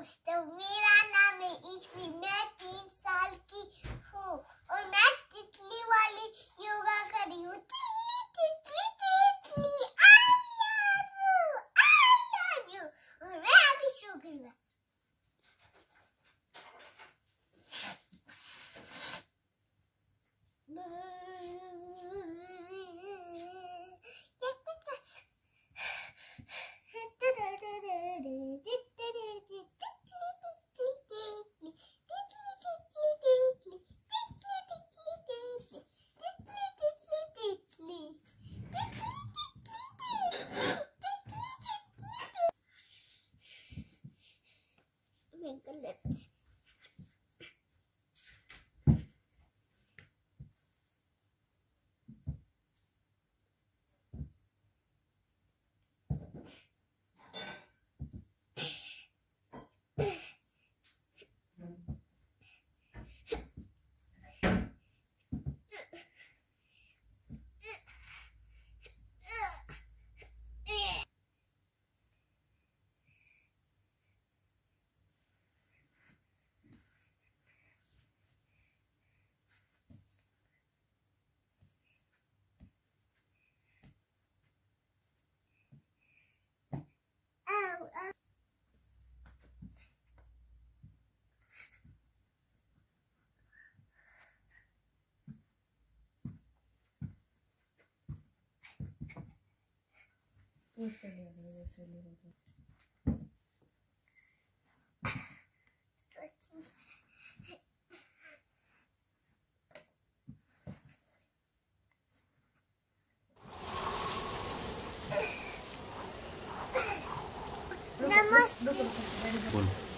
दोस्तों, मेरा नाम है ईश्वी। मैं 3 साल की हूँ और मैं तितली वाली योगा कर रही हूँ। तितली तितली तितली, I love you। और मैं अभी शुरू करूँगा। नमस्ते।